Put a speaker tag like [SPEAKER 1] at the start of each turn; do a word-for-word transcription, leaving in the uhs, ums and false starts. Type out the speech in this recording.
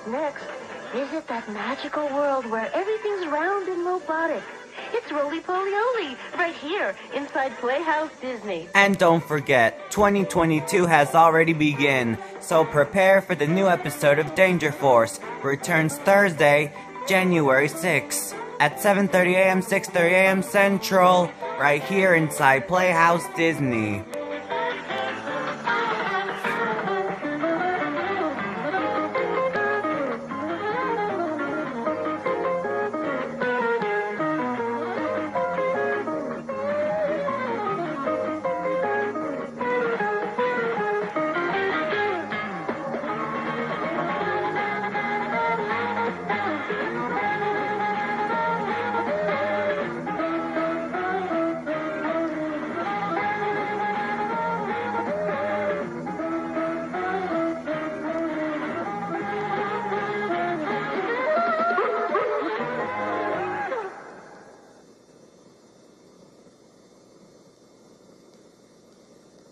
[SPEAKER 1] Next, visit that magical world where everything's round and robotic. It's rolie polie olie, right here inside Playhouse Disney.
[SPEAKER 2] And don't forget, twenty twenty-two has already begun, so prepare for the new episode of Danger Force. Returns Thursday, January sixth, at seven thirty a m, six thirty a m Central, right here inside Playhouse Disney.